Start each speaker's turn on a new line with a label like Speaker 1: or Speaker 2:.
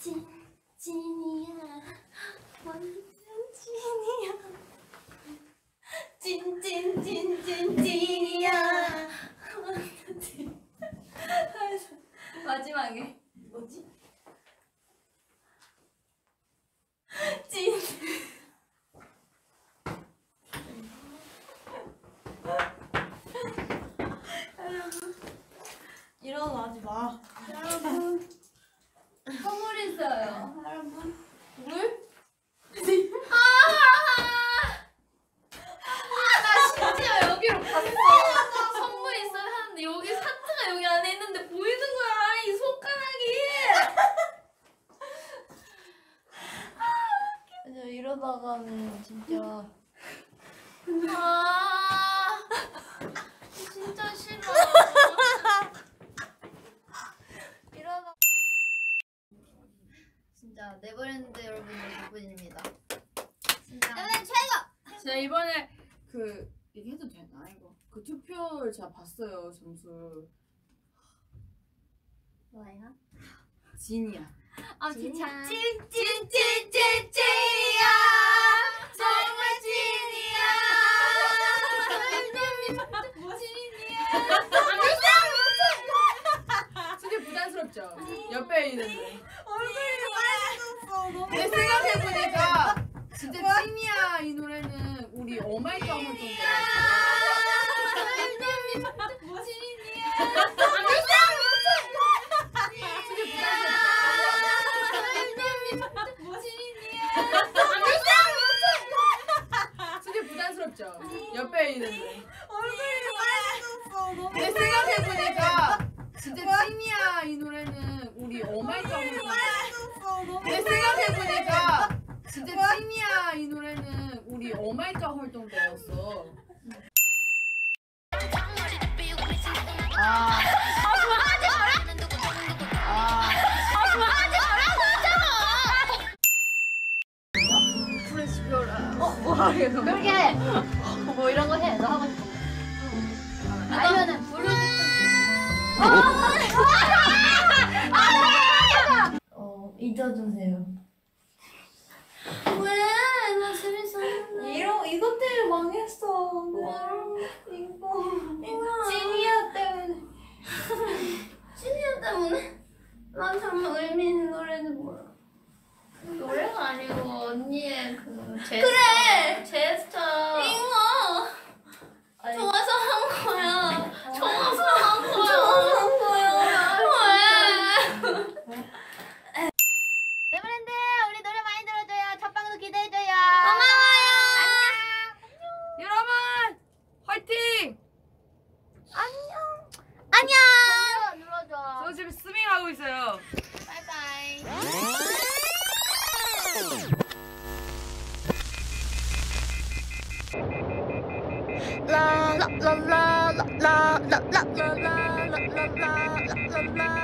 Speaker 1: 찐이야 완전 찐이야 찐이야 완전 찐. 마지막에 뭐지? 찐. 여러분 일어나지 마. 여러분 선물 있어요. 여러분 물? 나 심지어 여기로 갔어. 선물 있어요 하는데 여기 하트가 여기 안에 있는데 보이는 거야 이 손가락이. 이러다가는 진짜 진짜 싫어. 이러다 진짜 네버랜드 여러분들 덕분입니다. 진짜 네버랜드 최고!
Speaker 2: 제가 이번에 그 얘기해도 되나 이거? 그 투표를 제가 봤어요. 점수
Speaker 1: 뭐예요?
Speaker 2: 진이야.
Speaker 1: 아 진짜 찐이야 정말 찐이야
Speaker 2: 솔직히 부담스럽죠? 옆에 있는데
Speaker 1: 얼굴이 빨개졌어.
Speaker 2: 근데 생각해보니까 진짜 찐이야 이 노래는 우리 오마이갓 활동 때 솔직히 부담스럽죠? 옆에 있는데
Speaker 1: 얼굴이 빨개졌어.
Speaker 2: 근데 생각해보니까 진짜 찐이야 이 노래는 우리 오마이갓 활동 근데 생각해보니까 진짜 찐이야 이 노래는 우리 오마이갓 활동 때였어.
Speaker 1: 그렇게 뭐 이런 거 해. 너 하고 싶은 거. 아니면은 부르짖든. 잊어주세요. 왜? 나 재밌었는데. 이것 때문에 망했어. 이거 찐이야 때문에. 찐이야 때문에? 난 정말 의미 있는 노래는 몰라. 노래가 아니고 언니의 그 제스처. 그래! 제스처. 이거! 좋아서 한 거야. 좋아서 한 거야. 좋아서 한 거야. 왜? 네버랜드 우리 노래 많이 들어줘요. 첫 방도 기대해줘요. 고마워요. 안녕.
Speaker 2: 여러분 화이팅!
Speaker 1: 안녕. 눌러줘.
Speaker 2: 저 지금 스밍하고 있어요.
Speaker 1: 바이바이. la la la la la la la la la la la la la